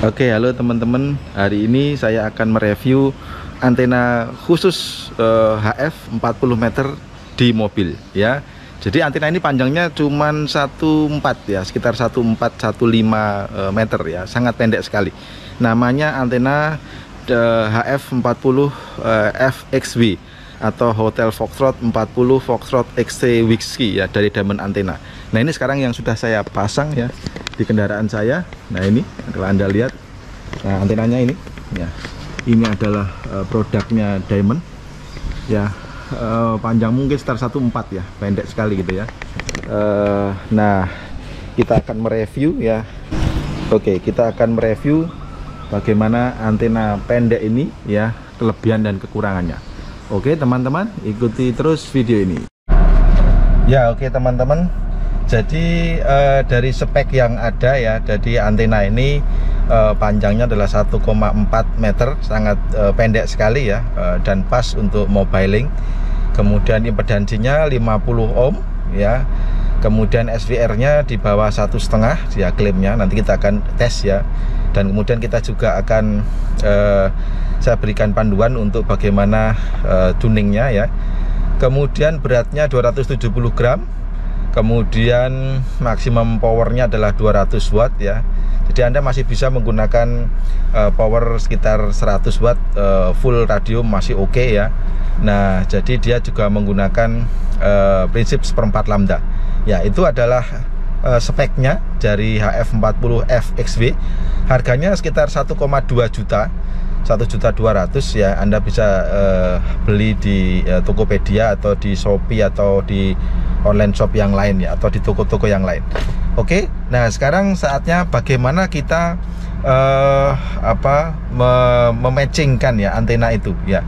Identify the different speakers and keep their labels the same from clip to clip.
Speaker 1: Oke, halo teman-teman. Hari ini saya akan mereview antena khusus HF 40 meter di mobil ya. Jadi antena ini panjangnya cuma 1,4 ya, sekitar 1,415 meter ya, sangat pendek sekali. Namanya antena HF 40 FXW atau Hotel Foxtrot 40 Foxtrot XC Whiskey ya, dari Diamond Antena. Nah, ini sekarang yang sudah saya pasang ya di kendaraan saya. Nah, ini kalau Anda lihat, nah antenanya ini ya, ini adalah produknya Diamond ya, panjang mungkin sekitar 1,4 ya, pendek sekali gitu ya. Nah, kita akan mereview ya. Oke, kita akan mereview bagaimana antena pendek ini ya, kelebihan dan kekurangannya. Oke teman-teman, ikuti terus video ini ya. Oke teman-teman, jadi dari spek yang ada ya, jadi antena ini panjangnya adalah 1,4 meter, sangat pendek sekali ya, dan pas untuk mobiling. Kemudian impedansinya 50 ohm ya, kemudian SVR nya di bawah 1,5 dia klaimnya, nanti kita akan tes ya. Dan kemudian kita juga akan saya berikan panduan untuk bagaimana tuningnya ya. Kemudian beratnya 270 gram, kemudian maksimum powernya adalah 200 watt ya. Jadi Anda masih bisa menggunakan power sekitar 100 watt, full radio masih oke ya. Nah, jadi dia juga menggunakan prinsip 1/4 lambda ya. Itu adalah speknya dari HF40 FXW. Harganya sekitar 1,2 juta, 1.200.000 ya. Anda bisa beli di Tokopedia atau di Shopee atau di online shop yang lain ya, atau di toko-toko yang lain. Oke, nah sekarang saatnya bagaimana kita mematchingkan ya antena itu ya.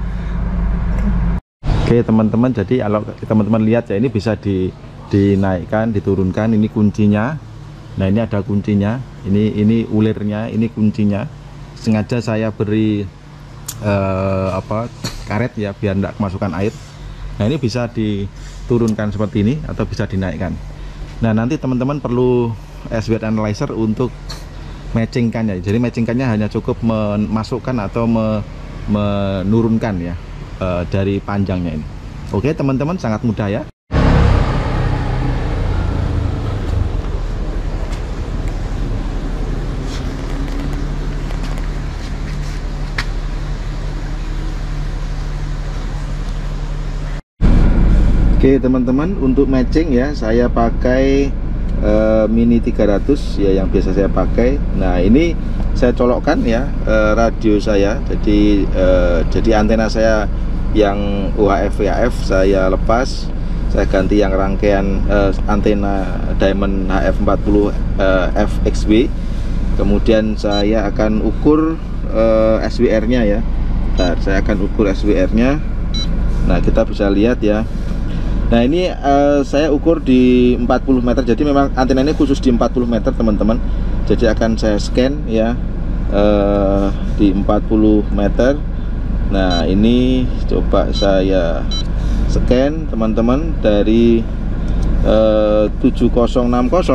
Speaker 1: Oke teman-teman, jadi kalau teman-teman lihat ya, ini bisa dinaikkan, diturunkan. Ini kuncinya. Nah, ini ada kuncinya. Ini ulirnya, ini kuncinya. Sengaja saya beri karet ya, biar tidak kemasukan air. Nah, ini bisa diturunkan seperti ini atau bisa dinaikkan. Nah, nanti teman-teman perlu SWR analyzer untuk matchingkannya. Jadi matchingkannya hanya cukup memasukkan atau menurunkan ya, dari panjangnya ini. Oke teman-teman, sangat mudah ya. Oke teman-teman, untuk matching ya, saya pakai Mini 300 ya, yang biasa saya pakai. Nah, ini saya colokkan ya radio saya. Jadi antena saya yang UHF VHF saya lepas, saya ganti yang rangkaian antena Diamond HF40 FXW. Kemudian saya akan ukur SWR nya ya. Bentar, saya akan ukur SWR nya. Nah, kita bisa lihat ya. Nah, ini saya ukur di 40 meter. Jadi memang antena ini khusus di 40 meter teman-teman. Jadi akan saya scan ya di 40 meter. Nah, ini coba saya scan teman-teman dari 7060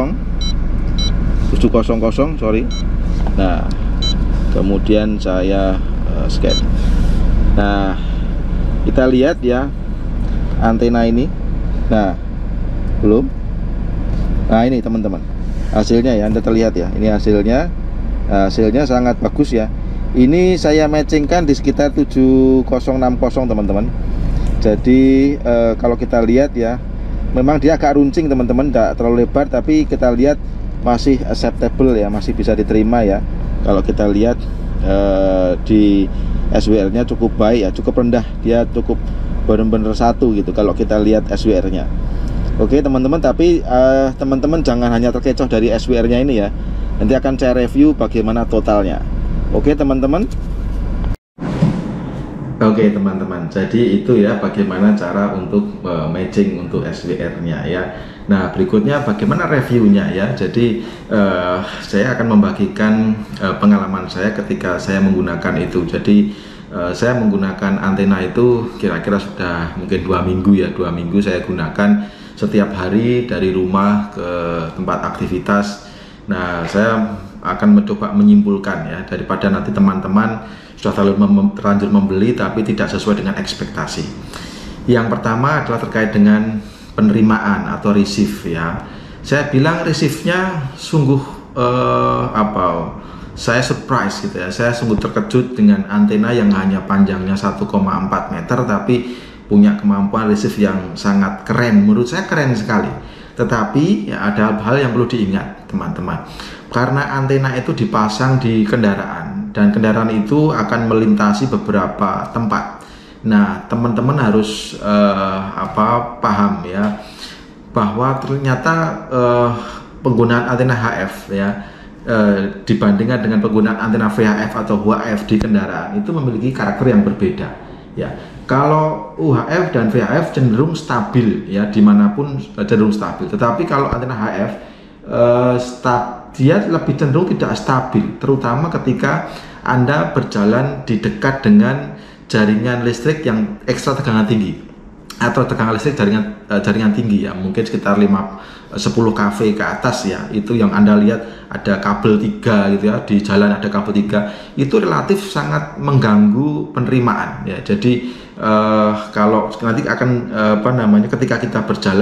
Speaker 1: sorry. Nah, kemudian saya scan. Nah, kita lihat ya antena ini. Nah, belum. Nah, ini teman-teman hasilnya ya, Anda terlihat ya, ini hasilnya. Hasilnya sangat bagus ya. Ini saya matchingkan di sekitar 7060 teman-teman. Jadi kalau kita lihat ya, memang dia agak runcing teman-teman, tidak terlalu lebar, tapi kita lihat masih acceptable ya, masih bisa diterima ya. Kalau kita lihat di SWR nya cukup baik ya, cukup rendah, dia cukup benar-benar satu gitu kalau kita lihat SWR nya. Oke teman-teman, tapi teman-teman jangan hanya terkecoh dari SWR nya ini ya. Nanti akan saya review bagaimana totalnya. Oke teman-teman. Oke teman-teman, jadi itu ya bagaimana cara untuk matching untuk SWR nya ya. Nah, berikutnya bagaimana reviewnya ya. Jadi saya akan membagikan pengalaman saya ketika saya menggunakan itu. Jadi saya menggunakan antena itu kira-kira sudah mungkin 2 minggu ya. 2 minggu saya gunakan setiap hari dari rumah ke tempat aktivitas. Nah, saya akan mencoba menyimpulkan ya, daripada nanti teman-teman sudah terlanjur membeli tapi tidak sesuai dengan ekspektasi. Yang pertama adalah terkait dengan penerimaan atau receive ya. Saya bilang receive-nya sungguh saya surprise gitu ya. Saya sungguh terkejut dengan antena yang hanya panjangnya 1,4 meter tapi punya kemampuan receive yang sangat keren. Menurut saya keren sekali. Tetapi ya ada hal yang perlu diingat teman-teman. Karena antena itu dipasang di kendaraan dan kendaraan itu akan melintasi beberapa tempat. Nah, teman-teman harus paham ya bahwa ternyata penggunaan antena HF ya dibandingkan dengan penggunaan antena VHF atau UHF di kendaraan itu memiliki karakter yang berbeda ya. Kalau UHF dan VHF cenderung stabil ya, dimanapun cenderung stabil. Tetapi kalau antena HF dia lebih cenderung tidak stabil, terutama ketika Anda berjalan di dekat dengan jaringan listrik yang ekstra tegangan tinggi atau tegangan listrik jaringan tinggi ya, mungkin sekitar 10 kV ke atas ya. Itu yang Anda lihat ada kabel 3 gitu ya, di jalan ada kabel 3, itu relatif sangat mengganggu penerimaan ya. Jadi kalau nanti akan ketika kita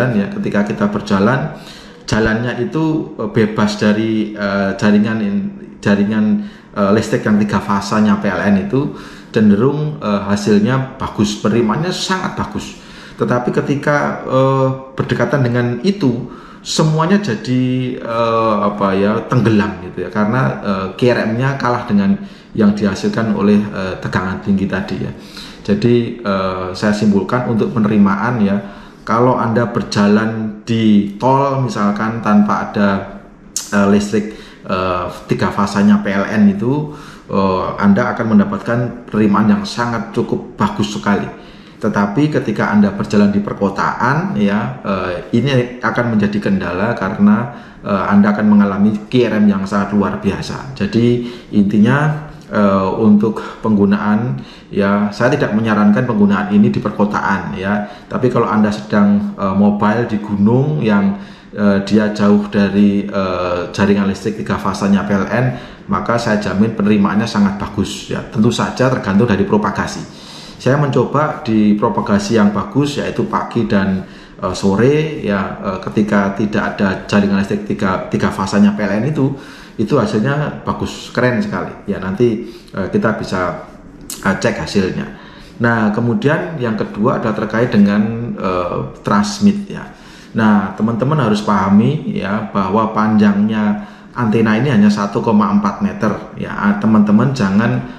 Speaker 1: berjalan jalannya itu bebas dari jaringan listrik yang 3 fasanya PLN, itu cenderung hasilnya bagus, penerimanya sangat bagus. Tetapi ketika berdekatan dengan itu semuanya jadi tenggelam gitu ya, karena QRM-nya kalah dengan yang dihasilkan oleh tegangan tinggi tadi ya. Jadi saya simpulkan untuk penerimaan ya, kalau Anda berjalan di tol misalkan tanpa ada listrik 3 fasanya PLN itu, Anda akan mendapatkan penerimaan yang sangat cukup bagus sekali. Tetapi ketika Anda berjalan di perkotaan ya, ini akan menjadi kendala karena Anda akan mengalami QRM yang sangat luar biasa. Jadi intinya untuk penggunaan ya, saya tidak menyarankan penggunaan ini di perkotaan ya. Tapi kalau Anda sedang mobile di gunung yang dia jauh dari jaringan listrik 3 fasanya PLN, maka saya jamin penerimaannya sangat bagus ya. Tentu saja tergantung dari propagasi. Saya mencoba di propagasi yang bagus, yaitu pagi dan sore ya, ketika tidak ada jaringan listrik 3 fasanya PLN itu hasilnya bagus, keren sekali ya. Nanti kita bisa cek hasilnya. Nah, kemudian yang kedua adalah terkait dengan transmit ya. Nah, teman-teman harus pahami ya bahwa panjangnya antena ini hanya 1,4 meter ya. Teman-teman jangan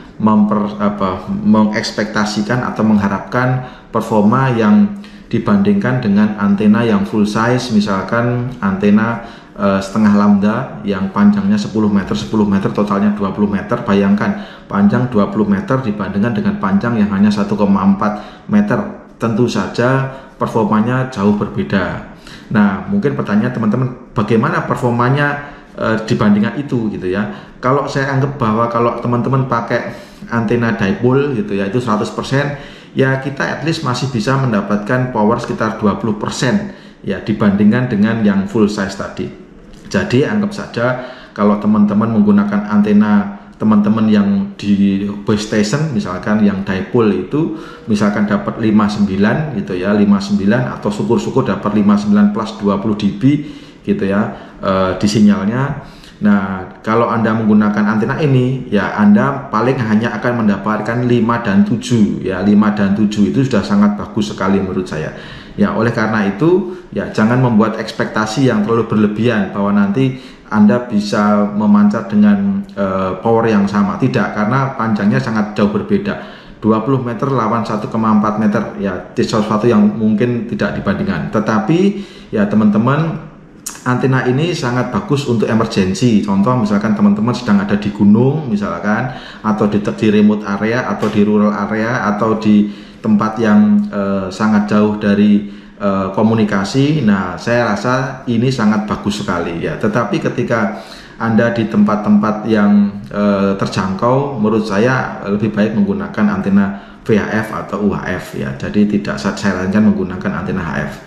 Speaker 1: mengekspektasikan atau mengharapkan performa yang dibandingkan dengan antena yang full size, misalkan antena setengah lambda yang panjangnya 10 meter totalnya 20 meter. Bayangkan panjang 20 meter dibandingkan dengan panjang yang hanya 1,4 meter, tentu saja performanya jauh berbeda. Nah, mungkin pertanyaan teman-teman, bagaimana performanya dibandingkan itu gitu ya. Kalau saya anggap bahwa kalau teman-teman pakai antena dipole gitu ya, itu 100%, ya kita at least masih bisa mendapatkan power sekitar 20% ya, dibandingkan dengan yang full size tadi. Jadi anggap saja kalau teman-teman menggunakan antena teman-teman yang di base station, misalkan yang dipole itu misalkan dapat 59 gitu ya, 59 atau syukur-syukur dapat 59 plus 20 dB gitu ya di sinyalnya. Nah, kalau Anda menggunakan antena ini ya, Anda paling hanya akan mendapatkan 5 dan 7 ya. 5 dan 7 itu sudah sangat bagus sekali menurut saya ya. Oleh karena itu ya, jangan membuat ekspektasi yang terlalu berlebihan bahwa nanti Anda bisa memancar dengan power yang sama. Tidak, karena panjangnya sangat jauh berbeda. 20 meter lawan 1,4 meter ya, sesuatu yang mungkin tidak dibandingkan. Tetapi ya teman-teman, antena ini sangat bagus untuk emergensi. Contoh misalkan teman-teman sedang ada di gunung misalkan, atau di remote area, atau di rural area, atau di tempat yang sangat jauh dari komunikasi. Nah, saya rasa ini sangat bagus sekali ya. Tetapi ketika Anda di tempat-tempat yang terjangkau, menurut saya lebih baik menggunakan antena VHF atau UHF ya. Jadi tidak saya sarankan menggunakan antena HF.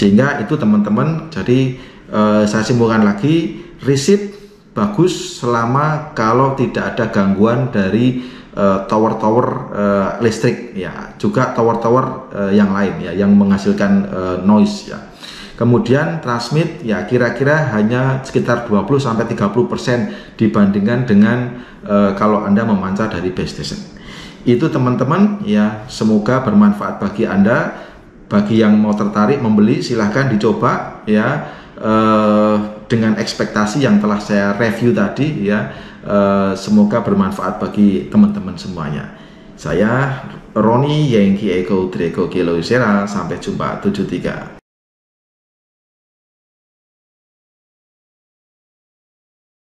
Speaker 1: Sehingga itu teman-teman, jadi saya simpulkan lagi, receipt bagus selama kalau tidak ada gangguan dari tower-tower listrik ya, juga tower-tower yang lain ya yang menghasilkan noise ya. Kemudian transmit ya kira-kira hanya sekitar 20-30% dibandingkan dengan kalau Anda memancar dari base station. Itu teman-teman ya, semoga bermanfaat bagi Anda. Bagi yang mau tertarik membeli silahkan dicoba ya, dengan ekspektasi yang telah saya review tadi ya. Semoga bermanfaat bagi teman-teman semuanya. Saya Roni Yankee Echo Draco Kilo Sierra, sampai jumpa 73.